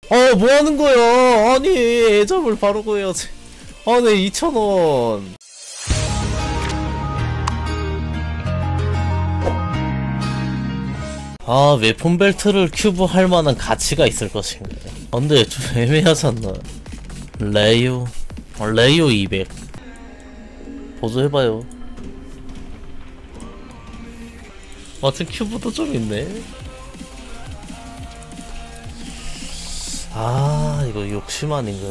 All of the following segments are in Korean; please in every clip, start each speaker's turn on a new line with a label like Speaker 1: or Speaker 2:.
Speaker 1: 뭐 하는 거야? 아니, 애잡을 바로 구해야지. 아, 네, 2,000원. 아, 웨폰 벨트를 큐브 할 만한 가치가 있을 것인가. 근데 좀 애매하지 않나? 레이오 200. 보조해봐요. 마침 큐브도 좀 있네. 아, 이거 욕심 아닌가.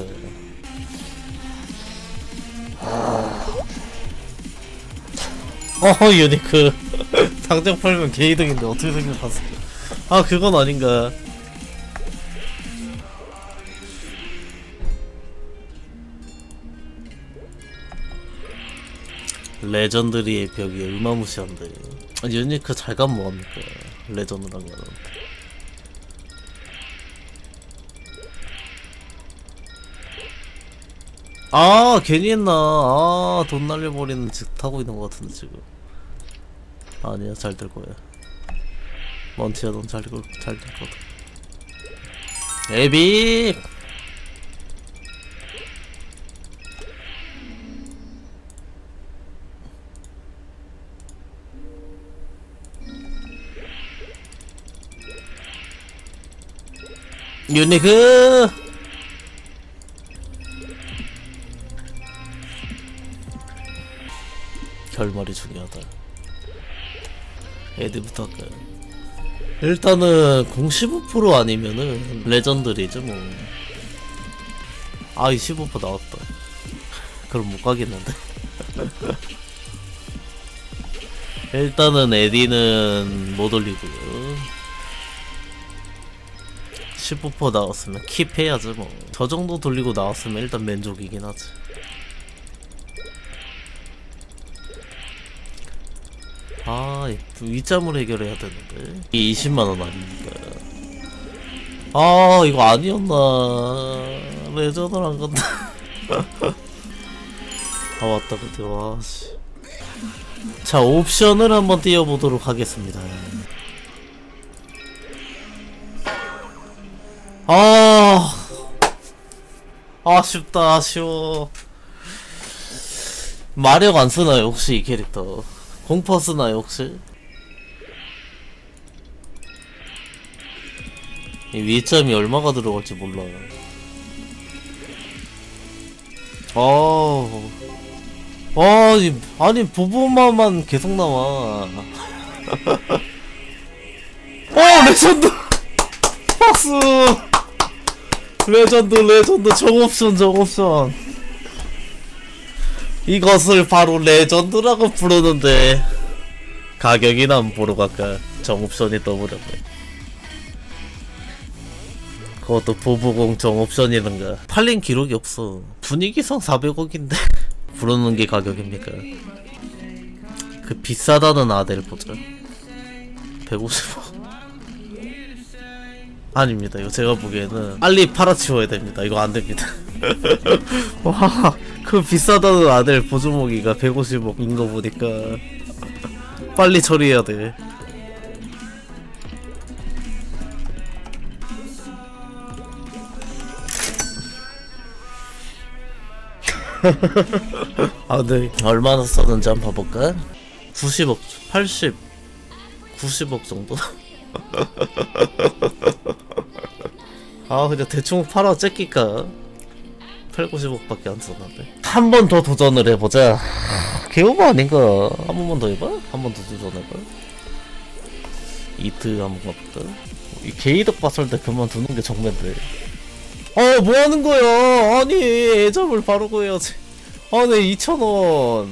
Speaker 1: 유니크. 당장 팔면 개이득인데 어떻게 생각하세요? 아, 그건 아닌가. 레전드리의 벽이 얼마무시한데. 유니크 잘감 뭐합니까? 레전드란 거는. 아, 괜히 했나. 아, 돈 날려버리는 짓 하고 있는 것 같은데 지금. 아니야, 잘 될 거야. 먼티야, 넌 잘 될 거다. 에빅! 유니크! 결말이 중요하다. 애드부터 할까요? 일단은 0.15% 아니면은 레전드리죠 뭐. 아, 이 15% 나왔다. 그럼 못 가겠는데. 일단은 에디는 못 올리고요. 15% 나왔으면 킵해야지 뭐. 저 정도 돌리고 나왔으면 일단 만족이긴 하지. 아, 위짬을 해결해야 되는데. 이 20만원 아닙니까? 아, 이거 아니었나. 레전을 안 간다. 아, 맞다, 근데, 와, 씨. 자, 옵션을 한번 띄워보도록 하겠습니다. 아, 아쉽다, 아쉬워. 마력 안 쓰나요, 혹시 이 캐릭터? 공퍼 쓰나요, 혹시? 이 위점이 얼마가 들어갈지 몰라요. 아니, 보보마만 계속 나와. 레전드! 박수! 레전드, 정옵션. 이것을 바로 레전드라고 부르는데, 가격이나 한번 보러 갈까? 정옵션이 떠버렸네. 그것도 보부공 정옵션이란가. 팔린 기록이 없어. 분위기상 400억인데 부르는 게 가격입니까? 그 비싸다는 아델 보자. 150억. 아닙니다. 이거 제가 보기에는 빨리 팔아치워야 됩니다. 이거 안 됩니다. 와, 그 비싸다는 아델 보조모기가 150억인 거 보니까 빨리 처리해야 돼. 아, 네. 얼마나 썼는지 한번 봐볼까? 90억, 80, 90억 정도? 아, 그냥 대충 팔아 째끼까? 8, 90억밖에 안 썼는데. 한 번 더 도전을 해보자. 개오버 아닌가? 한 번만 더 해봐? 한 번 더 도전해봐? 이트 한번 가볼까? 이 개이득 봤을 때 그만두는 게 정면데. 뭐 하는 거야? 아니, 애잡을 바로 구해야지. 아, 네, 2,000원.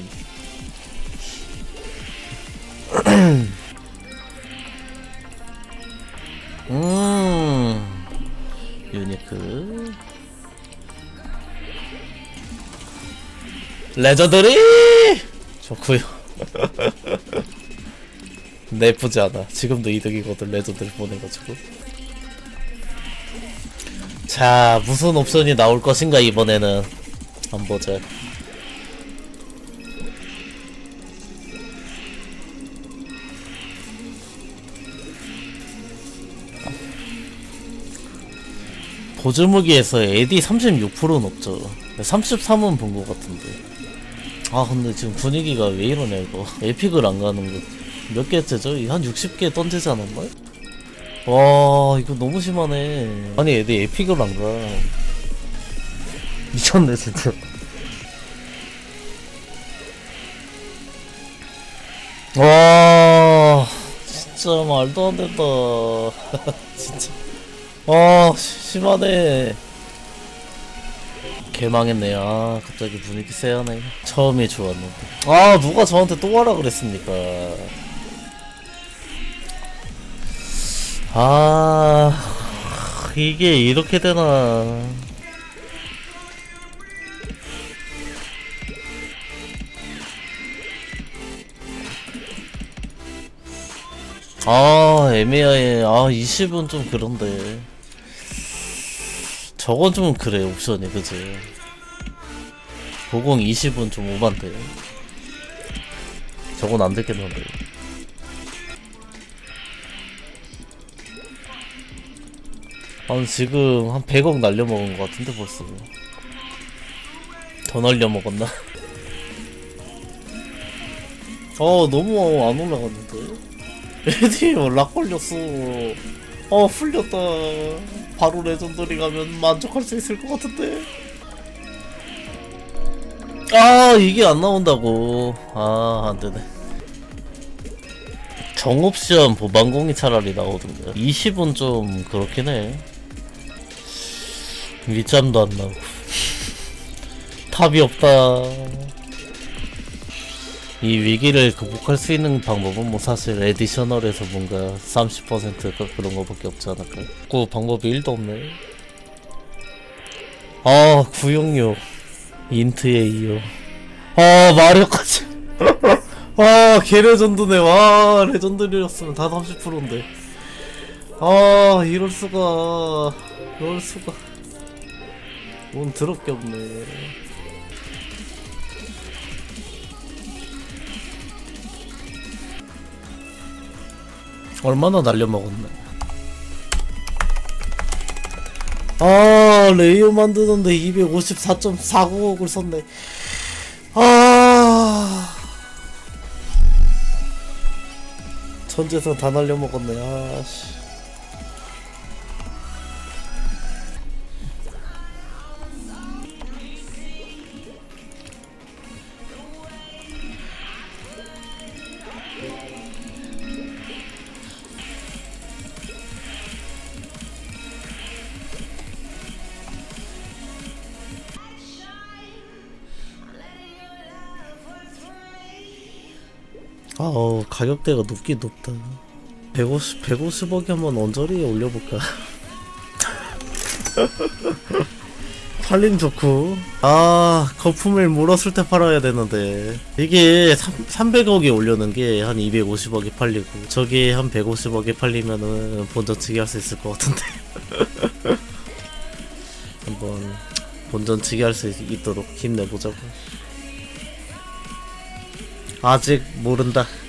Speaker 1: 유니크. 레전드리! 좋구요. 나쁘지 않아. 지금도 이득이거든, 레전드를 보내가지고. 자, 무슨 옵션이 나올 것인가, 이번에는. 한번 보자. 보조무기에서 AD 36%는 없죠. 33은 본 것 같은데. 아 근데 지금 분위기가 왜 이러냐 이거. 에픽을 안 가는 거 몇 개째죠? 한 60개 던지지 않았나요? 와 이거 너무 심하네. 아니 애들 에픽을 안 가. 미쳤네 진짜. 와 진짜 말도 안 된다. 진짜. 심하네. 개망했네. 아 갑자기 분위기 쎄하네. 처음이 좋았는데. 아 누가 저한테 또 하라 그랬습니까. 아 이게 이렇게 되나. 아 애매해. 아 20은 좀 그런데 저건 좀 그래 옵션이. 그치. 보공 20은 좀 오반데 저건 안 됐겠는데. 아 지금 한 100억 날려먹은 것 같은데 벌써. 더 날려먹었나? 너무 안 올라갔는데. 에디 락 걸렸어. 풀렸다. 바로 레전더리 가면 만족할 수 있을 것 같은데. 이게 안 나온다고. 안되네. 정옵션 보반공이 차라리 나오던데. 20은 좀 그렇긴 해. 밑잠도 안 나고. 답이 없다. 이 위기를 극복할 수 있는 방법은 뭐 사실 에디셔널에서 뭔가 30%가 그런 거밖에 없지 않을까. 그 방법이 1도 없네. 966 인트에 이어 마리오까지. 개레전드네. 와 레전드리였으면 다 30%인데. 이럴수가. 뭔 더럽게 없네. 얼마나 날려먹었나. 레이어 만드는데 254.495억을 썼네. 전재산 다 날려먹었네. 씨. 가격대가 높긴 높다. 150억이 한번 언저리에 올려볼까? 팔림 좋고. 거품을 물었을 때 팔아야 되는데 이게 300억에 올려는 게 한 250억이 팔리고 저게 한 150억에 팔리면은 본전치기 할 수 있을 것 같은데. 한번 본전치기 할 수 있도록 힘내보자고. 아직 모른다.